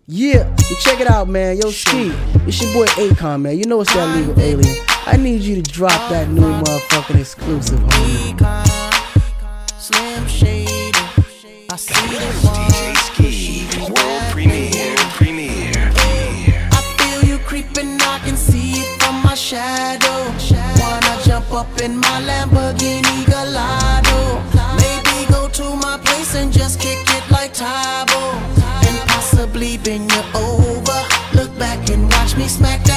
Yeah, you check it out, man. Yo, Ski, it's your boy Akon, man. You know it's that legal alien. I need you to drop that new motherfucking exclusive, homie. Slim Shady, I see the DJ Ski, world premiere. I feel you creeping, I can see it from my shadow. Wanna jump up in my Lamborghini Gallardo, maybe go to my place and just kick it like Tybo, and possibly bend you over. Look back and watch me smack that